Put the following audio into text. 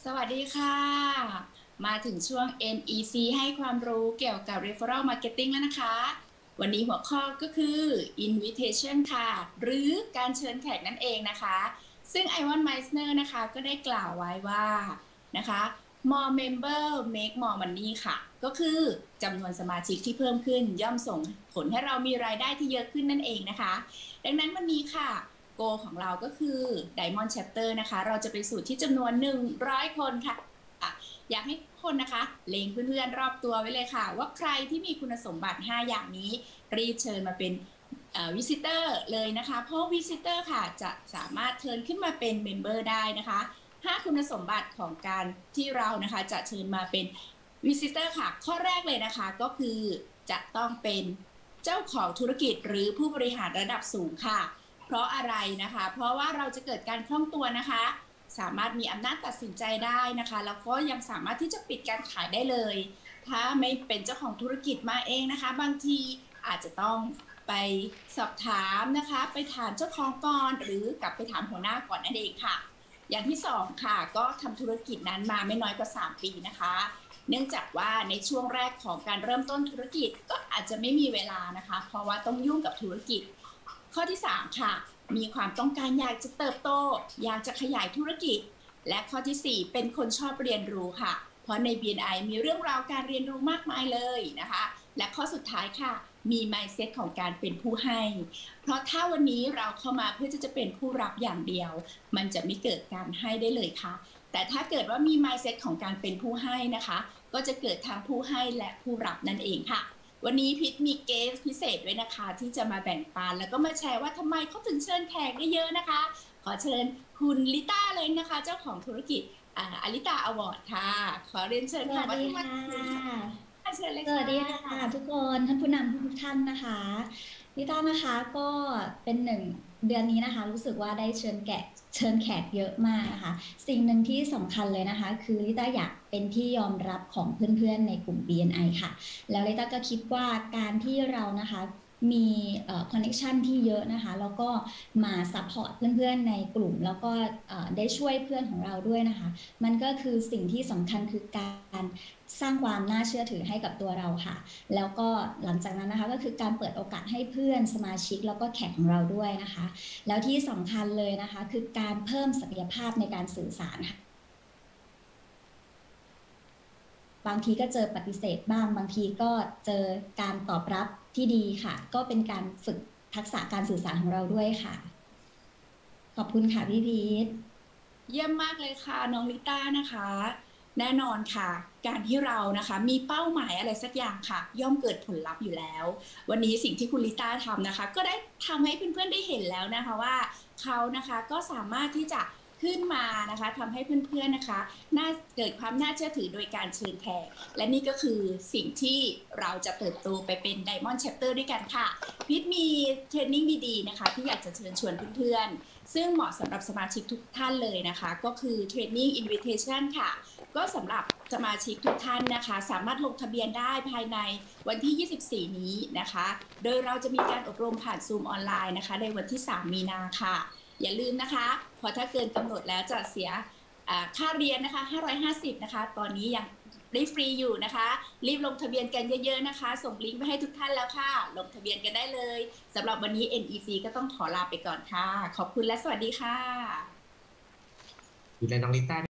สวัสดีค่ะ มาถึงช่วง NEC ให้ความรู้เกี่ยวกับ Referral Marketing แล้วนะคะ วันนี้หัวข้อก็คือ Invitation ค่ะ หรือการเชิญแขกนั่นเองนะคะ ซึ่งไอวอนไมสเนอร์นะคะก็ได้กล่าวไว้ว่านะคะ more member make more money ค่ะ ก็คือจำนวนสมาชิกที่เพิ่มขึ้นย่อมส่งผลให้เรามีรายได้ที่เยอะขึ้นนั่นเองนะคะ ดังนั้นวันนี้ค่ะโกของเราก็คือ Diamond Chapter นะคะเราจะไปสู่ที่จำนวน100คนค่ะอยากให้คนนะคะเล็งเพื่อนๆรอบตัวไว้เลยค่ะว่าใครที่มีคุณสมบัติ5อย่างนี้รีบเชิญมาเป็นวิสิเตอร์เลยนะคะเพราะวิสิเตอร์ค่ะจะสามารถเชิญขึ้นมาเป็นเมมเบอร์ได้นะคะ5คุณสมบัติของการที่เรานะคะจะเชิญมาเป็นวิสิเตอร์ค่ะข้อแรกเลยนะคะก็คือจะต้องเป็นเจ้าของธุรกิจหรือผู้บริหารระดับสูงค่ะเพราะอะไรนะคะเพราะว่าเราจะเกิดการคล่องตัวนะคะสามารถมีอำนาจตัดสินใจได้นะคะแล้วก็ยังสามารถที่จะปิดการขายได้เลยถ้าไม่เป็นเจ้าของธุรกิจมาเองนะคะบางทีอาจจะต้องไปสอบถามนะคะไปถามเจ้าของก่อนหรือกลับไปถามหัวหน้าก่อนนั่นเองค่ะอย่างที่2ค่ะก็ทำธุรกิจนั้นมาไม่น้อยกว่า3ปีนะคะเนื่องจากว่าในช่วงแรกของการเริ่มต้นธุรกิจก็อาจจะไม่มีเวลานะคะเพราะว่าต้องยุ่งกับธุรกิจข้อที่3ค่ะมีความต้องการอยากจะเติบโตอยากจะขยายธุรกิจและข้อที่4เป็นคนชอบเรียนรู้ค่ะเพราะใน BNI มีเรื่องราวการเรียนรู้มากมายเลยนะคะและข้อสุดท้ายค่ะมี mindset ของการเป็นผู้ให้เพราะถ้าวันนี้เราเข้ามาเพื่อที่จะเป็นผู้รับอย่างเดียวมันจะไม่เกิดการให้ได้เลยค่ะแต่ถ้าเกิดว่ามี mindset ของการเป็นผู้ให้นะคะก็จะเกิดทั้งผู้ให้และผู้รับนั่นเองค่ะวันนี้พิษมีเกสพิเศษด้วยนะคะที่จะมาแบ่งปันแล้วก็มาแชร์ว่าทำไมเขาถึงเชิญแขกได้เยอะนะคะขอเชิญคุณลิต้าเลยนะคะเจ้าของธุรกิจอลิตาอวอร์ดค่ะขอเรียนเชิญค่ะสวัสดีค่ะเชิญเลยสวัสดีค่ะค่ะทุกคนท่านผู้นำทุกท่านนะคะลิต้านะคะก็เป็น1 เดือนนี้นะคะรู้สึกว่าได้เชิญแขกเยอะมากนะคะสิ่งหนึ่งที่สำคัญเลยนะคะคือลิต้าอยากเป็นที่ยอมรับของเพื่อนๆในกลุ่ม BNI ค่ะแล้วลิต้าก็คิดว่าการที่เรานะคะมีคอนเนคชันที่เยอะนะคะแล้วก็มาซัพพอร์ตเพื่อนๆในกลุ่มแล้วก็ได้ช่วยเพื่อนของเราด้วยนะคะมันก็คือสิ่งที่สำคัญคือการสร้างความน่าเชื่อถือให้กับตัวเราค่ะแล้วก็หลังจากนั้นนะคะก็คือการเปิดโอกาสให้เพื่อนสมาชิกแล้วก็แขกของเราด้วยนะคะแล้วที่สำคัญเลยนะคะคือการเพิ่มศักยภาพในการสื่อสารค่ะบางทีก็เจอปฏิเสธบ้างบางทีก็เจอการตอบรับที่ดีค่ะก็เป็นการฝึกทักษะการสื่อสารของเราด้วยค่ะขอบคุณค่ะพี่พีทเยี่ยมมากเลยค่ะน้องลิต้านะคะแน่นอนค่ะการที่เรานะคะมีเป้าหมายอะไรสักอย่างค่ะย่อมเกิดผลลัพธ์อยู่แล้ววันนี้สิ่งที่คุณลิต้าทำนะคะก็ได้ทำให้เพื่อนๆได้เห็นแล้วนะคะว่าเขานะคะก็สามารถที่จะขึ้นมานะคะทำให้เพื่อนๆนะคะเกิดความน่าเชื่อถือโดยการเชิญแขกและนี่ก็คือสิ่งที่เราจะเติบโตไปเป็น Diamond Chapter ด้วยกันค่ะพิทมีเทรนนิ่งดีๆนะคะที่อยากจะเชิญชวนเพื่อนๆซึ่งเหมาะสำหรับสมาชิกทุกท่านเลยนะคะก็คือเทรนนิ่ง Invitation ค่ะก็สำหรับสมาชิกทุกท่านนะคะสามารถลงทะเบียนได้ภายในวันที่ 24 นี้นะคะโดยเราจะมีการอบรมผ่านซูมออนไลน์นะคะในวันที่ 3 มีนาค่ะอย่าลืมนะคะพอถ้าเกินกำหนดแล้วจะเสียค่าเรียนนะคะ550นะคะตอนนี้ยังได้ฟรีอยู่นะคะรีบลงทะเบียนกันเยอะๆนะคะส่งลิงก์ไปให้ทุกท่านแล้วค่ะลงทะเบียนกันได้เลยสำหรับวันนี้ NEC ก็ต้องขอลาไปก่อนค่ะขอบคุณและสวัสดีค่ะดูแลน้องลิต้า